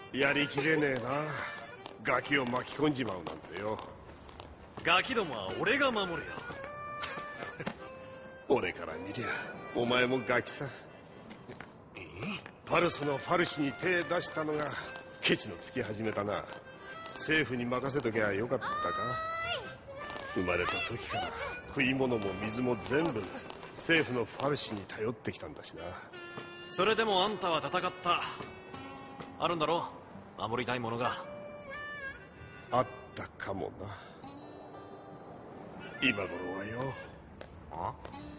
やりきれねえな。ガキを巻き込んじまうなんてよ。 ガキどもは俺が守るよ。 俺から見りゃお前もガキさ。パルスのファルシに手出したのがケチのつき始めたな。政府に任せときゃよかったか。生まれた時から食い物も水も全部政府のファルシに頼ってきたんだしな。 それでもあんたは戦った。あるんだろ、守りたいものが。 あったかもな。今頃はよ。 あ？